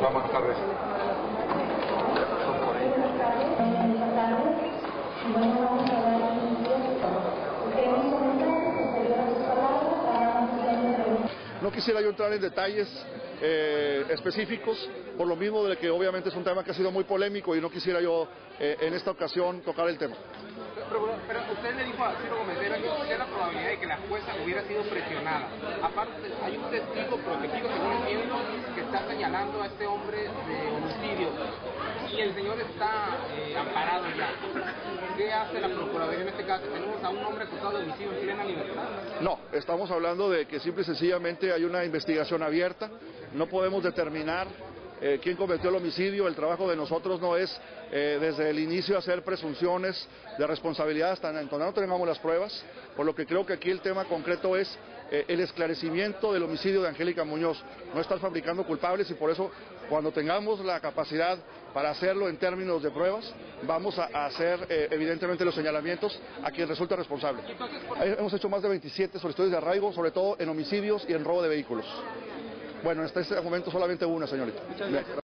Hola, buenas tardes. No quisiera yo entrar en detalles específicos, por lo mismo de que obviamente es un tema que ha sido muy polémico y no quisiera yo en esta ocasión tocar el tema. Pero usted le dijo a Ciro Gómez Leiva que existe la probabilidad de que la jueza hubiera sido presionada. Aparte, hay un testigo protegido, según entiendo, que está señalando a este hombre de homicidio y el señor está amparado ya. ¿Qué hace la Procuraduría en este caso? ¿Tenemos a un hombre acusado de homicidio en plena libertad? No, estamos hablando de que simple y sencillamente hay una investigación abierta, no podemos determinar quién cometió el homicidio. El trabajo de nosotros no es desde el inicio hacer presunciones de responsabilidad hasta cuando no tengamos las pruebas, por lo que creo que aquí el tema concreto es el esclarecimiento del homicidio de Angélica Muñoz, no estar fabricando culpables, y por eso cuando tengamos la capacidad para hacerlo en términos de pruebas, vamos a hacer evidentemente los señalamientos a quien resulta responsable. Hemos hecho más de 27 solicitudes de arraigo, sobre todo en homicidios y en robo de vehículos. Bueno, hasta este momento solamente una, señorita.